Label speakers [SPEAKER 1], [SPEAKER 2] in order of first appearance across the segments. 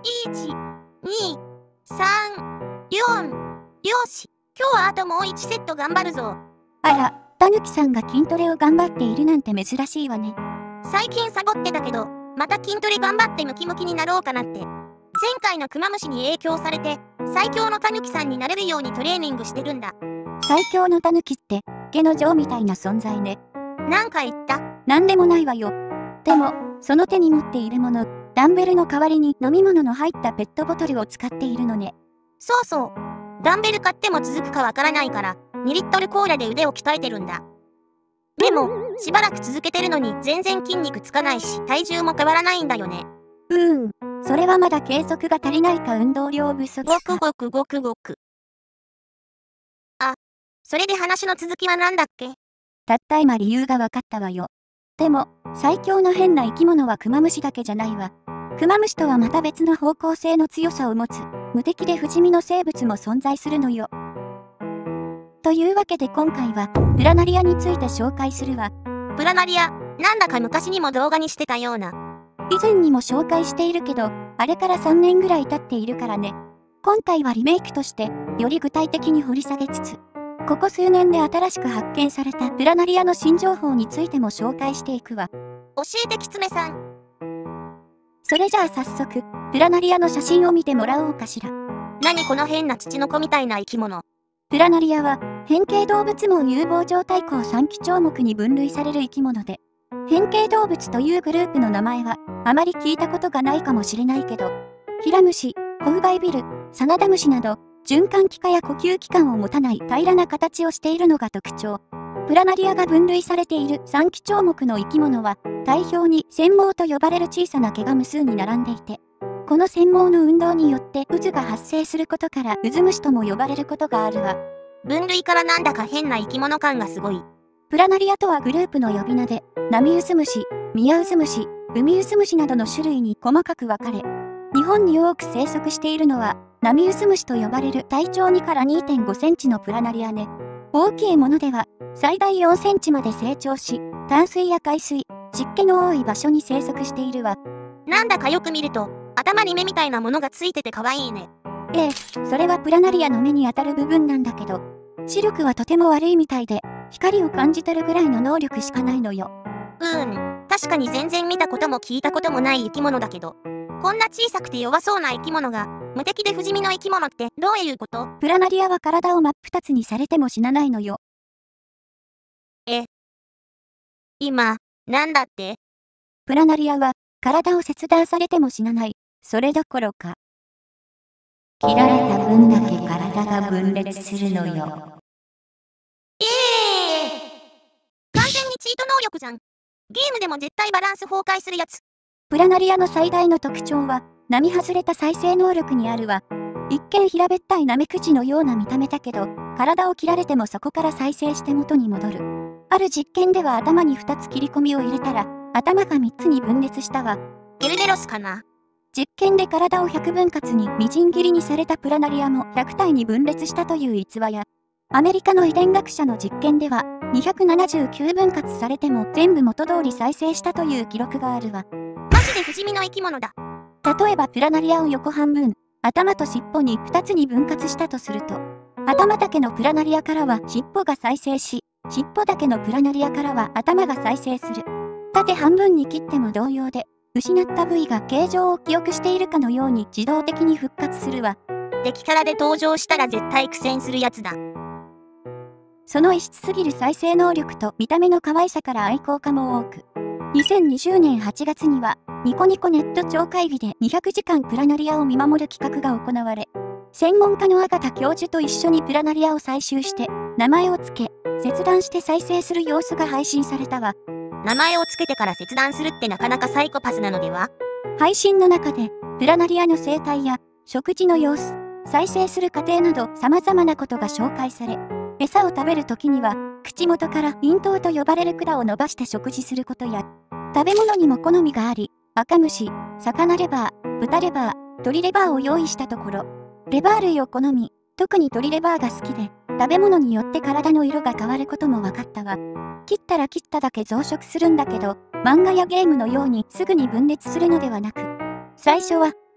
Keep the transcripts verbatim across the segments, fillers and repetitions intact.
[SPEAKER 1] いち、に、さん、よん。よし、今日はあともういちセット頑張るぞ。
[SPEAKER 2] あら、たぬきさんが筋トレを頑張っているなんて珍しいわね。
[SPEAKER 1] 最近サボってたけど、また筋トレ頑張ってムキムキになろうかなって。前回のクマムシに影響されて、最強のタヌキさんになれるようにトレーニングしてるんだ。
[SPEAKER 2] 最強のタヌキって、下の女王みたいな存在ね。
[SPEAKER 1] なんか言った？
[SPEAKER 2] なんでもないわよ。でも、その手に持っているもの、ダンベルの代わりに飲み物の入ったペットボトルを使っているのね。
[SPEAKER 1] そうそう。ダンベル買っても続くかわからないから、にリットルコーラで腕を鍛えてるんだ。でも、しばらく続けてるのに全然筋肉つかないし、体重も変わらないんだよね。
[SPEAKER 2] うーん、それはまだ継続が足りないか運動量不足か。
[SPEAKER 1] ごくごくごくごく。あ、それで話の続きはなんだっけ？
[SPEAKER 2] たった今理由が分かったわよ。でも、最強の変な生き物はクマムシだけじゃないわ。クマムシとはまた別の方向性の強さを持つ、無敵で不死身の生物も存在するのよ。というわけで今回は、プラナリアについて紹介するわ。
[SPEAKER 1] プラナリア、なんだか昔にも動画にしてたような。
[SPEAKER 2] 以前にも紹介しているけど、あれからさんねんぐらい経っているからね。今回はリメイクとして、より具体的に掘り下げつつ、ここ数年で新しく発見されたプラナリアの新情報についても紹介していくわ。
[SPEAKER 1] 教えてキツネさん。
[SPEAKER 2] それじゃあ早速、プラナリアの写真を見てもらおうかしら。
[SPEAKER 1] 何この変な土の子みたいな生き物。
[SPEAKER 2] プラナリアは、変形動物門有望状態項さんき長目に分類される生き物で、変形動物というグループの名前は、あまり聞いたことがないかもしれないけど、ヒラムシ、コウバイビル、サナダムシなど、循環器官や呼吸器官を持たない平らな形をしているのが特徴。プラナリアが分類されているさんき長目の生き物は、体表に繊毛と呼ばれる小さな毛が無数に並んでいて、この繊毛の運動によって渦が発生することから渦虫とも呼ばれることがあるわ。
[SPEAKER 1] 分類からなんだか変な生き物感がすごい。
[SPEAKER 2] プラナリアとはグループの呼び名で、ナミウスムシ、ミヤウスムシ、ウミウスムシなどの種類に細かく分かれ、日本に多く生息しているのは、ナミウスムシと呼ばれる体長にから にてんごセンチのプラナリアね。大きいものでは、最大よんセンチまで成長し、淡水や海水、湿気の多い場所に生息しているわ。
[SPEAKER 1] なんだかよく見ると、頭に目みたいなものがついてて可愛いね。
[SPEAKER 2] ええ、それはプラナリアの目に当たる部分なんだけど、視力はとても悪いみたいで、光を感じ取るぐらいの能力しかないのよ。
[SPEAKER 1] うーん、確かに全然見たことも聞いたこともない生き物だけど、こんな小さくて弱そうな生き物が、無敵で不死身の生き物ってどういうこと？
[SPEAKER 2] プラナリアは体を真っ二つにされても死なないのよ。
[SPEAKER 1] え、今、なんだって？
[SPEAKER 2] プラナリアは、体を切断されても死なない。それどころか。切られた分だけ体が分裂するのよ。
[SPEAKER 1] ええー、完全にチート能力じゃん。ゲームでも絶対バランス崩壊するやつ。
[SPEAKER 2] プラナリアの最大の特徴は、並外れた再生能力にあるわ。一見平べったいナメクジのような見た目だけど、体を切られてもそこから再生して元に戻る。ある実験では頭にふたつ切り込みを入れたら、頭がみっつに分裂したわ。
[SPEAKER 1] ゲルベロスかな？
[SPEAKER 2] 実験で体をひゃくぶん割にみじん切りにされたプラナリアもひゃく体に分裂したという逸話や、アメリカの遺伝学者の実験では、にひゃくななじゅうきゅうぶん割されても全部元通り再生したという記録があるわ。
[SPEAKER 1] マジで不死身の生き物だ。
[SPEAKER 2] 例えばプラナリアを横半分、頭と尻尾にふたつに分割したとすると、頭だけのプラナリアからは尻尾が再生し、尻尾だけのプラナリアからは頭が再生する。縦半分に切っても同様で、失った部位が形状を記憶しているかのように自動的に復活するわ。
[SPEAKER 1] 敵キャラで登場したら絶対苦戦するやつだ。
[SPEAKER 2] その異質すぎる再生能力と見た目の可愛さから愛好家も多く、にせんにじゅうねんはちがつには、ニコニコネット超会議でにひゃくじかんプラナリアを見守る企画が行われ、専門家のアガタ教授と一緒にプラナリアを採集して、名前を付け、切断して再生する様子が配信されたわ。
[SPEAKER 1] 名前を付けてから切断するってなかなかサイコパスなのでは？
[SPEAKER 2] 配信の中で、プラナリアの生態や、食事の様子、再生する過程など様々なことが紹介され、餌を食べる時には、口元から咽頭と呼ばれる管を伸ばして食事することや、食べ物にも好みがあり、赤虫、魚レバー、豚レバー、鶏レバーを用意したところ、レバー類を好み、特に鶏レバーが好きで、食べ物によって体の色が変わることも分かったわ。切ったら切っただけ増殖するんだけど、漫画やゲームのようにすぐに分裂するのではなく、最初は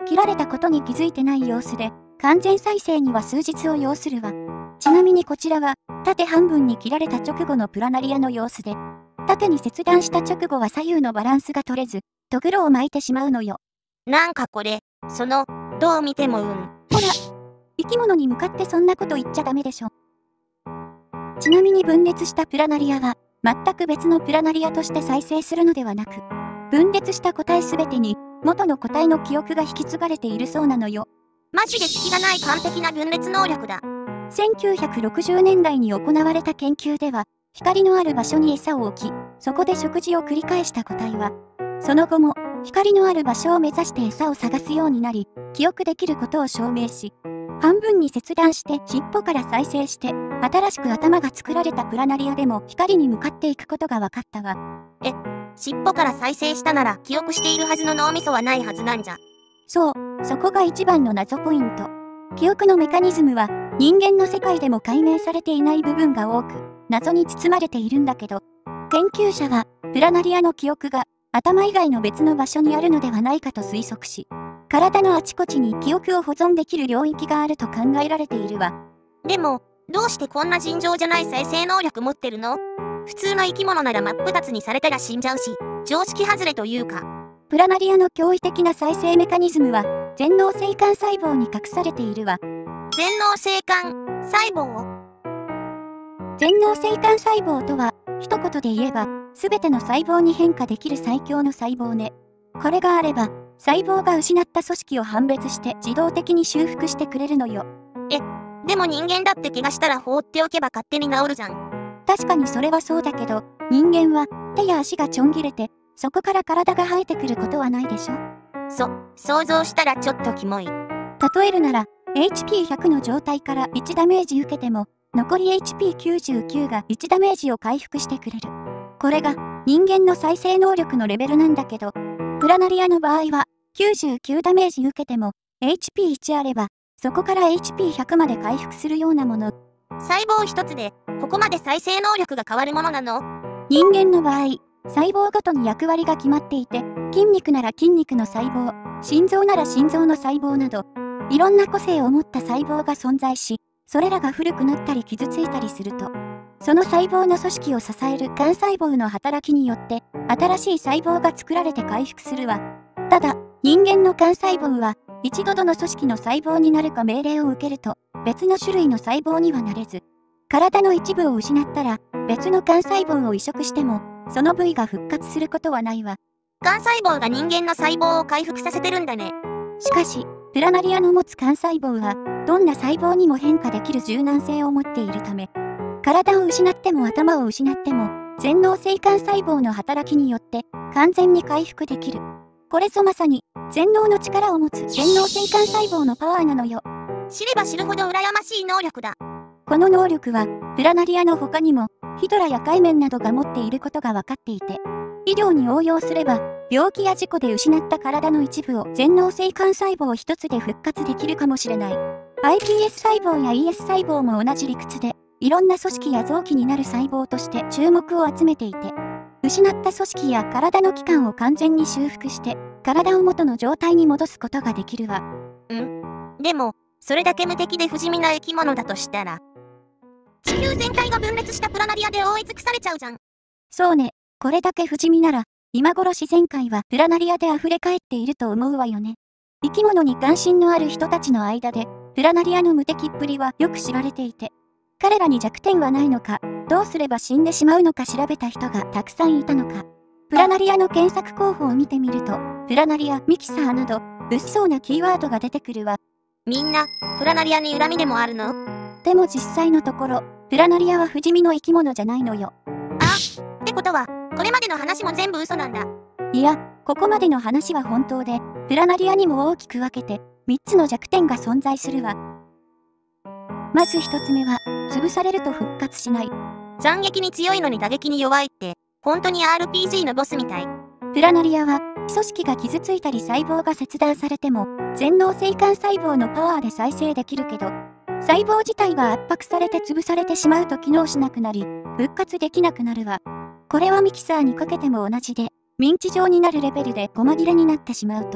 [SPEAKER 2] 切られたことに気づいてない様子で、完全再生には数日を要するわ。ちなみにこちらは、縦半分に切られた直後のプラナリアの様子で、縦に切断した直後は左右のバランスが取れず、とぐろを巻いてしまうのよ。
[SPEAKER 1] なんかこれ、その、どう見てもうん。
[SPEAKER 2] ほら、生き物に向かってそんなこと言っちゃダメでしょ。ちなみに分裂したプラナリアは、全く別のプラナリアとして再生するのではなく、分裂した個体すべてに、元の個体の記憶が引き継がれているそうなのよ。
[SPEAKER 1] マジで隙がない完璧な分裂能力だ。
[SPEAKER 2] せんきゅうひゃくろくじゅうねんだいに行われた研究では、光のある場所に餌を置き、そこで食事を繰り返した個体は、その後も、光のある場所を目指して餌を探すようになり、記憶できることを証明し、半分に切断して尻尾から再生して、新しく頭が作られたプラナリアでも光に向かっていくことが分かったわ。
[SPEAKER 1] え、尻尾から再生したなら記憶しているはずの脳みそはないはずなんじゃ。
[SPEAKER 2] そう、そこが一番の謎ポイント。記憶のメカニズムは人間の世界でも解明されていない部分が多く、謎に包まれているんだけど、研究者はプラナリアの記憶が頭以外の別の場所にあるのではないかと推測し、体のあちこちに記憶を保存できる領域があると考えられているわ。
[SPEAKER 1] でも、どうしてこんな尋常じゃない再生能力持ってるの？普通の生き物なら真っ二つにされたら死んじゃうし、常識外れというか。
[SPEAKER 2] プラナリアの驚異的な再生メカニズムは、全脳性幹細胞に隠されているわ。
[SPEAKER 1] 全脳性幹細胞？
[SPEAKER 2] 全脳性幹細胞とは、一言で言えば、すべての細胞に変化できる最強の細胞ね。これがあれば、細胞が失った組織を判別して自動的に修復してくれるのよ。
[SPEAKER 1] え、でも人間だって怪我したら放っておけば勝手に治るじゃん。
[SPEAKER 2] 確かにそれはそうだけど、人間は手や足がちょん切れて、そこから体が生えてくることはないでしょ？
[SPEAKER 1] そ、想像したらちょっとキモい。
[SPEAKER 2] 例えるなら、エイチピーひゃく の状態からいちダメージ受けても、残り エイチピーきゅうじゅうきゅう がいちダメージを回復してくれる。これが人間の再生能力のレベルなんだけど、プラナリアの場合はきゅうじゅうきゅうダメージ受けても エイチピーいち あれば、そこから エイチピーひゃく まで回復するようなもの。
[SPEAKER 1] 細胞一つでここまで再生能力が変わるものなの？
[SPEAKER 2] 人間の場合、細胞ごとに役割が決まっていて、筋肉なら筋肉の細胞、心臓なら心臓の細胞など、いろんな個性を持った細胞が存在し、それらが古くなったり傷ついたりすると、その細胞の組織を支える幹細胞の働きによって、新しい細胞が作られて回復するわ。ただ、人間の幹細胞は、一度どの組織の細胞になるか命令を受けると、別の種類の細胞にはなれず、体の一部を失ったら、別の幹細胞を移植しても、その部位が復活することはないわ。
[SPEAKER 1] 幹細胞が人間の細胞を回復させてるんだね。
[SPEAKER 2] しかし、プラナリアの持つ幹細胞は、どんな細胞にも変化できる柔軟性を持っているため、体を失っても頭を失っても、全脳性幹細胞の働きによって完全に回復できる。これぞまさに、全脳の力を持つ全脳性幹細胞のパワーなのよ。
[SPEAKER 1] 知れば知るほど羨ましい能力だ。
[SPEAKER 2] この能力は、プラナリアの他にも、ヒドラやカイメンなどが持っていることが分かっていて、医療に応用すれば、病気や事故で失った体の一部を全脳性幹細胞一つで復活できるかもしれない。アイピーエス 細胞や イーエス 細胞も同じ理屈で、いろんな組織や臓器になる細胞として注目を集めていて、失った組織や体の器官を完全に修復して、体を元の状態に戻すことができるわ。
[SPEAKER 1] ん？でも、それだけ無敵で不死身な生き物だとしたら、地球全体が分裂したプラナリアで覆い尽くされちゃうじゃん。
[SPEAKER 2] そうね、これだけ不死身なら、今頃自然界はプラナリアで溢れ返っていると思うわよね。生き物に関心のある人たちの間で、プラナリアの無敵っぷりはよく知られていて、彼らに弱点はないのか、どうすれば死んでしまうのか調べた人がたくさんいたのか。プラナリアの検索候補を見てみると、プラナリア、ミキサーなど、物騒なキーワードが出てくるわ。
[SPEAKER 1] みんな、プラナリアに恨みでもあるの？
[SPEAKER 2] でも実際のところ、プラナリアは不死身の生き物じゃないのよ。
[SPEAKER 1] あ、ってことは、これまでの話も全部嘘なんだ。
[SPEAKER 2] いや、ここまでの話は本当で、プラナリアにも大きく分けて、みっつの弱点が存在するわ。まずひとつめは、潰されると復活しない。
[SPEAKER 1] 斬撃に強いのに打撃に弱いって、本当に アールピージー のボスみたい。
[SPEAKER 2] プラナリアは、組織が傷ついたり細胞が切断されても、全脳性幹細胞のパワーで再生できるけど、細胞自体が圧迫されて潰されてしまうと機能しなくなり、復活できなくなるわ。これはミキサーにかけても同じで、ミンチ状になるレベルで細切れになってしまうと。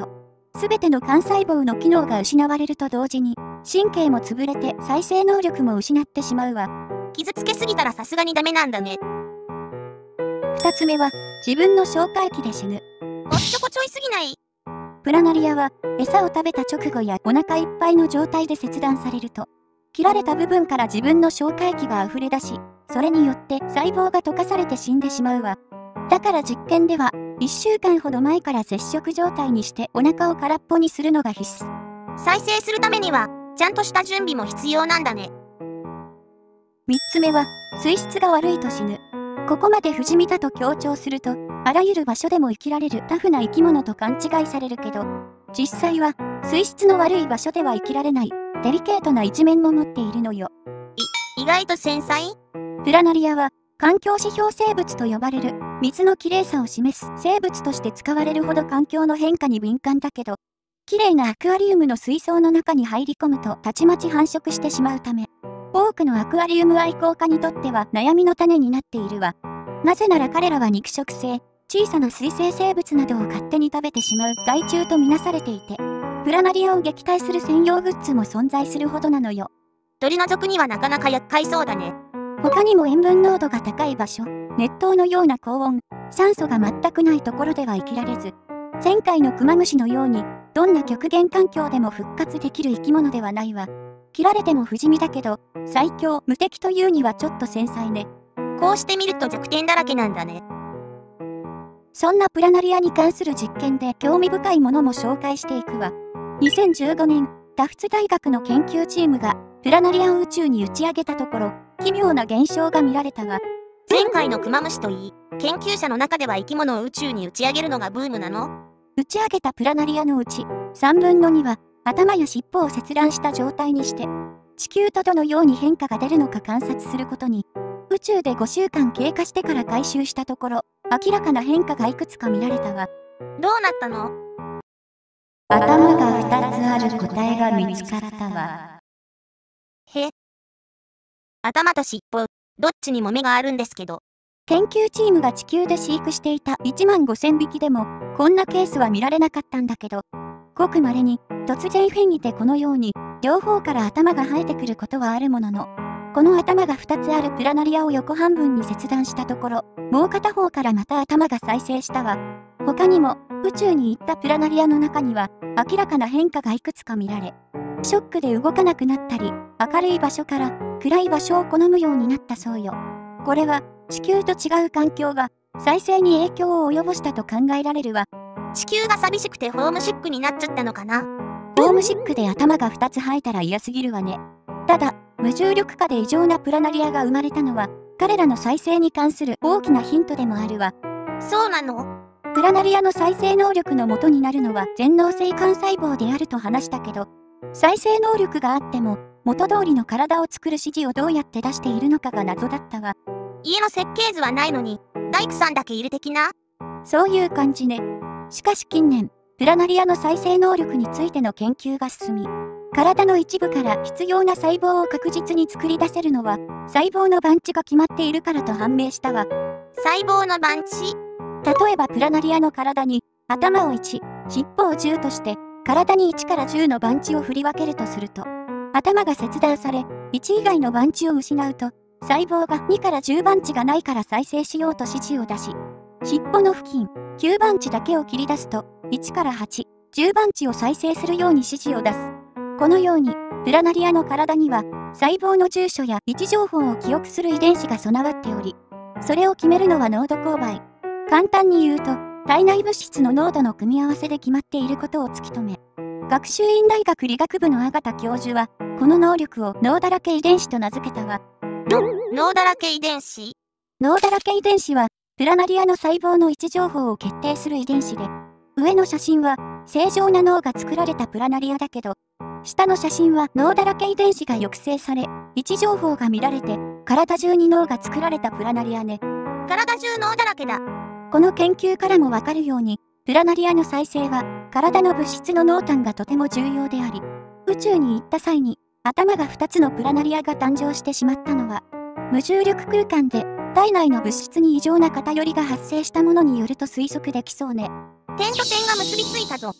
[SPEAKER 2] すべての幹細胞の機能が失われると同時に、神経も潰れて再生能力も失ってしまうわ。
[SPEAKER 1] 傷つけすぎたらさすがにダメなんだね。
[SPEAKER 2] 二つ目は、自分の消化液で死ぬ。
[SPEAKER 1] おっちょこちょいすぎない？
[SPEAKER 2] プラナリアは、餌を食べた直後やお腹いっぱいの状態で切断されると、切られた部分から自分の消化液が溢れ出し、それによって細胞が溶かされて死んでしまうわ。だから実験では、いっしゅうかんほど前から絶食状態にしてお腹を空っぽにするのが必須。
[SPEAKER 1] 再生するためには、ちゃんとした準備も必要なんだね。
[SPEAKER 2] 三つ目は、水質が悪いと死ぬ。ここまで不死身だと強調すると、あらゆる場所でも生きられるタフな生き物と勘違いされるけど、実際は、水質の悪い場所では生きられない、デリケートな一面も持っているのよ。
[SPEAKER 1] い、意外と繊細？
[SPEAKER 2] プラナリアは、環境指標生物と呼ばれる、水のきれいさを示す生物として使われるほど環境の変化に敏感だけど、きれいなアクアリウムの水槽の中に入り込むとたちまち繁殖してしまうため、多くのアクアリウム愛好家にとっては悩みの種になっているわ。なぜなら彼らは肉食性、小さな水生生物などを勝手に食べてしまう害虫とみなされていて、プラナリアを撃退する専用グッズも存在するほどなのよ。
[SPEAKER 1] 取り除くにはなかなか厄介そうだね。
[SPEAKER 2] 他にも塩分濃度が高い場所、熱湯のような高温、酸素が全くないところでは生きられず、前回のクマムシのように、どんな極限環境でも復活できる生き物ではないわ。切られても不死身だけど、最強無敵というにはちょっと繊細ね。
[SPEAKER 1] こうしてみると弱点だらけなんだね。
[SPEAKER 2] そんなプラナリアに関する実験で興味深いものも紹介していくわ。にせんじゅうごねん、ダフツ大学の研究チームがプラナリアを宇宙に打ち上げたところ、奇妙な現象が見られたわ。
[SPEAKER 1] 前回のクマムシといい、研究者の中では生き物を宇宙に打ち上げるのがブームなの？
[SPEAKER 2] 打ち上げたプラナリアのうち、さんぶんのには頭や尻尾を切断した状態にして、地球とどのように変化が出るのか観察することに、宇宙でごしゅうかん経過してから回収したところ、明らかな変化がいくつか見られたわ。
[SPEAKER 1] どうなったの？
[SPEAKER 2] 頭がふたつある個体が見つかったわ。
[SPEAKER 1] へ。頭と尻尾、どっちにも目があるんですけど。
[SPEAKER 2] 研究チームが地球で飼育していたいちまんごせんびきでも、こんなケースは見られなかったんだけど、ごく稀に突然変異でこのように、両方から頭が生えてくることはあるものの、この頭がふたつあるプラナリアを横半分に切断したところ、もう片方からまた頭が再生したわ。他にも、宇宙に行ったプラナリアの中には、明らかな変化がいくつか見られ、ショックで動かなくなったり、明るい場所から暗い場所を好むようになったそうよ。これは、地球と違う環境が再生に影響を及ぼしたと考えられるわ。
[SPEAKER 1] 地球が寂しくてホームシックになっちゃったのかな？
[SPEAKER 2] ホームシックで頭がふたつ生えたら嫌すぎるわね。ただ、無重力化で異常なプラナリアが生まれたのは、彼らの再生に関する大きなヒントでもあるわ。
[SPEAKER 1] そうなの？
[SPEAKER 2] プラナリアの再生能力の元になるのは全能性幹細胞であると話したけど、再生能力があっても、元通りの体を作る指示をどうやって出しているのかが謎だったわ。
[SPEAKER 1] 家の設計図はないのに、大工さんだけいる的な？
[SPEAKER 2] そういう感じね。しかし近年、プラナリアの再生能力についての研究が進み、体の一部から必要な細胞を確実に作り出せるのは、細胞の番地が決まっているからと判明したわ。
[SPEAKER 1] 細胞の番地？
[SPEAKER 2] 例えばプラナリアの体に、頭をいち、尻尾をじゅうとして、体にいちからじゅうの番地を振り分けるとすると、頭が切断され、いち以外の番地を失うと、細胞がにからじゅう番地がないから再生しようと指示を出し、尻尾の付近、きゅう番地だけを切り出すと、いちからはち、じゅう番地を再生するように指示を出す。このように、プラナリアの体には、細胞の住所や位置情報を記憶する遺伝子が備わっており、それを決めるのは濃度勾配。簡単に言うと、体内物質の濃度の組み合わせで決まっていることを突き止め、学習院大学理学部の阿形教授は、この能力を脳だらけ遺伝子と名付けたわ。
[SPEAKER 1] の、脳だらけ遺伝子？
[SPEAKER 2] 脳だらけ遺伝子は、プラナリアの細胞の位置情報を決定する遺伝子で、上の写真は、正常な脳が作られたプラナリアだけど、下の写真は脳だらけ遺伝子が抑制され、位置情報が見られて、体中に脳が作られたプラナリアね。
[SPEAKER 1] 体中脳だらけだ。
[SPEAKER 2] この研究からもわかるように、プラナリアの再生は、体の物質の濃淡がとても重要であり、宇宙に行った際に、頭がふたつのプラナリアが誕生してしまったのは、無重力空間で体内の物質に異常な偏りが発生したものによると推測できそうね。
[SPEAKER 1] 点と点が結びついたぞ。
[SPEAKER 2] プ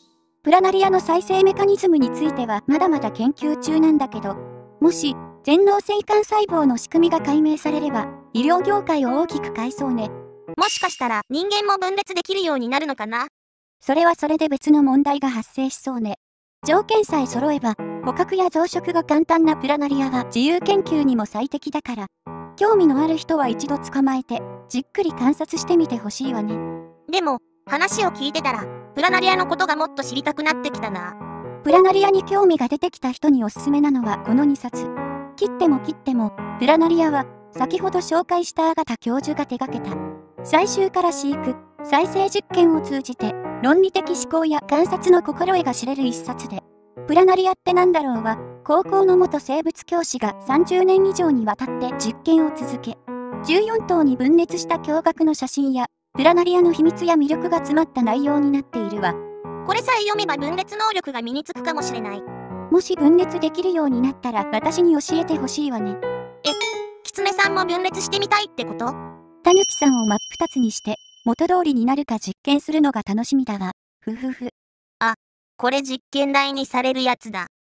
[SPEAKER 2] プラナリアの再生メカニズムについてはまだまだ研究中なんだけど、もし全脳性幹細胞の仕組みが解明されれば、医療業界を大きく変えそうね。
[SPEAKER 1] もしかしたら人間も分裂できるようになるのかな？
[SPEAKER 2] それはそれで別の問題が発生しそうね。条件さえ揃えば、捕獲や増殖が簡単なプラナリアは自由研究にも最適だから、興味のある人は一度捕まえて、じっくり観察してみてほしいわね。
[SPEAKER 1] でも、話を聞いてたら、プラナリアのことがもっと知りたくなってきたな。
[SPEAKER 2] プラナリアに興味が出てきた人におすすめなのはこのにさつ。切っても切っても、プラナリアは、先ほど紹介したアガタ教授が手掛けた。採集から飼育、再生実験を通じて、論理的思考や観察の心得が知れる一冊で、プラナリアってなんだろうは、高校の元生物教師がさんじゅうねん以上にわたって実験を続け、じゅうよん頭に分裂した驚愕の写真や、プラナリアの秘密や魅力が詰まった内容になっているわ。
[SPEAKER 1] これさえ読めば分裂能力が身につくかもしれない。
[SPEAKER 2] もし分裂できるようになったら私に教えてほしいわね。
[SPEAKER 1] え、キツネさんも分裂してみたいってこと？
[SPEAKER 2] タヌキさんを真っ二つにして、元通りになるか実験するのが楽しみだわ。ふふふ。
[SPEAKER 1] あ、これ実験台にされるやつだ。